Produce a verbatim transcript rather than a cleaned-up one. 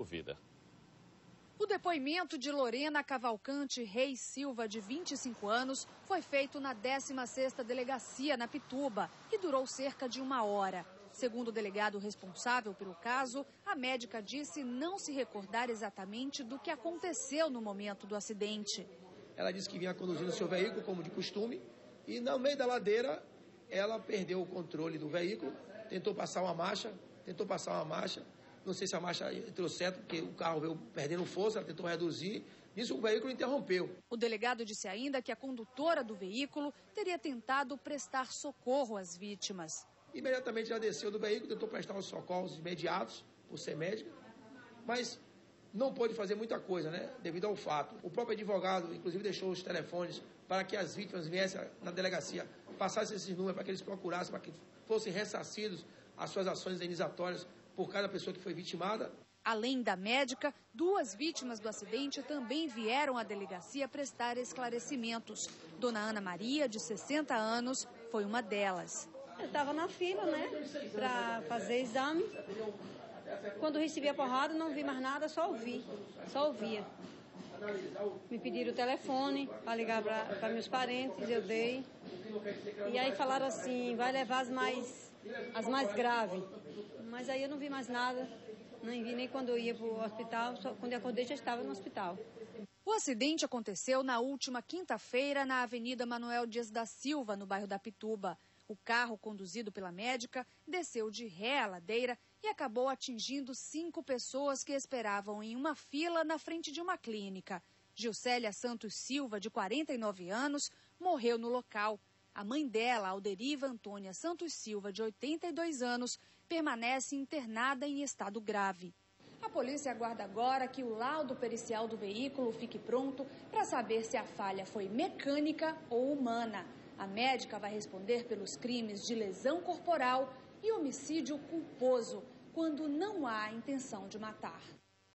vida. O depoimento de Lorena Cavalcante Reis Silva, de vinte e cinco anos, foi feito na décima sexta Delegacia, na Pituba, e durou cerca de uma hora. Segundo o delegado responsável pelo caso, a médica disse não se recordar exatamente do que aconteceu no momento do acidente. Ela disse que vinha conduzindo seu veículo, como de costume, e no meio da ladeira ela perdeu o controle do veículo, tentou passar uma marcha, tentou passar uma marcha, não sei se a marcha entrou certo, porque o carro veio perdendo força, ela tentou reduzir, nisso o veículo interrompeu. O delegado disse ainda que a condutora do veículo teria tentado prestar socorro às vítimas. Imediatamente ela desceu do veículo, tentou prestar os socorros imediatos, por ser médica, mas não pôde fazer muita coisa, né, devido ao fato. O próprio advogado, inclusive, deixou os telefones para que as vítimas viessem na delegacia, passassem esses números para que eles procurassem, para que fossem ressarcidos as suas ações indenizatórias por cada pessoa que foi vitimada. Além da médica, duas vítimas do acidente também vieram à delegacia prestar esclarecimentos. Dona Ana Maria, de sessenta anos, foi uma delas. Eu estava na fila, né, para fazer exame. Quando recebi a porrada, não vi mais nada, só ouvi, só ouvia. Me pediram o telefone para ligar para meus parentes, eu dei. E aí falaram assim, vai levar as mais, as mais graves. Mas aí eu não vi mais nada, nem vi nem quando eu ia para o hospital, só quando eu acordei já estava no hospital. O acidente aconteceu na última quinta-feira na Avenida Manuel Dias da Silva, no bairro da Pituba. O carro, conduzido pela médica, desceu de ré à ladeira e acabou atingindo cinco pessoas que esperavam em uma fila na frente de uma clínica. Gilcélia Santos Silva, de quarenta e nove anos, morreu no local. A mãe dela, Alderiva Antônia Santos Silva, de oitenta e dois anos, permanece internada em estado grave. A polícia aguarda agora que o laudo pericial do veículo fique pronto para saber se a falha foi mecânica ou humana. A médica vai responder pelos crimes de lesão corporal e homicídio culposo, quando não há intenção de matar.